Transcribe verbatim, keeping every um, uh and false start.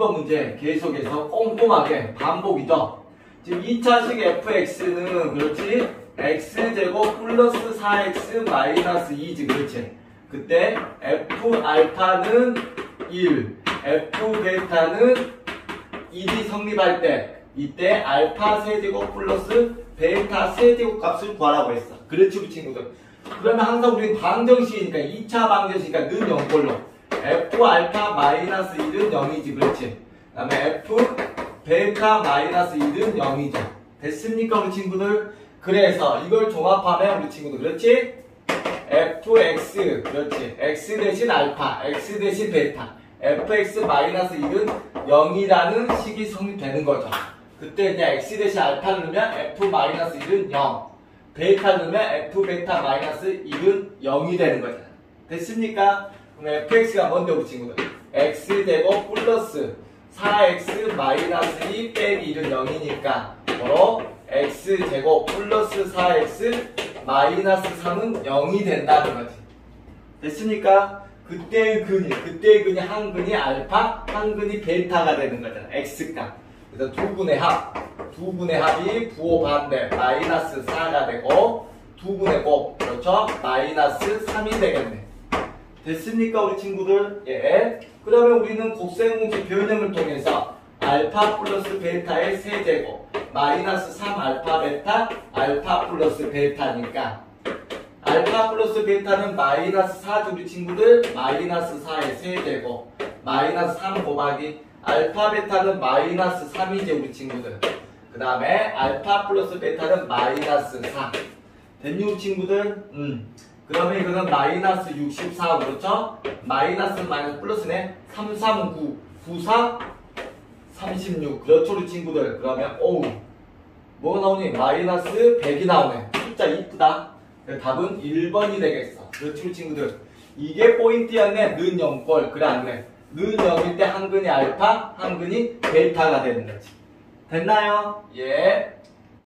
번 문제 계속해서 꼼꼼하게 반복이죠. 지금 이 차식 에프엑스는 그렇지 x제곱 플러스 사 엑스 마이너스 이지 그렇지. 그때 f알파는 일, f베타는 일이 성립할 때 이때 알파 세제곱 플러스 베타 세제곱 값을 구하라고 했어. 그렇지 우리 친구들. 그러면 항상 우리는 방정식이니까 이 차 방정식이니까 는 영꼴로 f알파 마이너스 일은 영이지 그렇지. 그 다음에 f 베타 마이너스 일은 영이죠. 됐습니까 우리 친구들? 그래서 이걸 종합하면 우리 친구들 그렇지? fx 그렇지. x 대신 알파 x 대신 베타 fx 마이너스 일은 영이라는 식이 성립되는 거죠. 그때 그냥 x 대신 알파를 넣으면 f 마이너스 일은 영, 베타를 넣으면 f 베타 마이너스 일은 영이 되는 거잖아. 됐습니까? 그럼 fx가 뭔데 우리 친구들? x제곱 플러스 사 엑스 마이너스 이 빼기 일은 영이니까 바로 x제곱 플러스 사 엑스 마이너스 삼은 영이 된다는 거지. 됐습니까? 그때의 근이, 그때의 근이 한 근이 알파, 한 근이 베타가 되는 거잖아. x값. 그래서 두 분의 합, 두 분의 합이 부호 반대 마이너스 사가 되고 두 분의 곱, 그렇죠? 마이너스 삼이 되겠네. 됐습니까 우리 친구들? 예. 그러면 우리는 곱셈공식 변형을 통해서 알파 플러스 베타의 세제곱 마이너스 삼 알파 베타 알파 플러스 베타니까 알파 플러스 베타는 마이너스 사죠 우리 친구들. 마이너스 사의 세제곱 마이너스 삼 곱하기 알파 베타는 마이너스 삼이죠 우리 친구들. 그 다음에 알파 플러스 베타는 마이너스 사 됐니 우리 친구들? 음. 그러면 이거는 마이너스 육십사 그렇죠? 마이너스 마이너스 플러스네. 삼, 삼, 구, 구, 사, 삼십육 그렇죠 우리 친구들. 그러면 오우 뭐가 나오니? 마이너스 백이 나오네. 숫자 이쁘다. 답은 일 번이 되겠어. 그렇죠 우리 친구들. 이게 포인트였네. 는 영꼴. 그래 안 그래? 는 영일 때 한 근이 알파 한 근이 베타가 되는 거지. 됐나요? 예.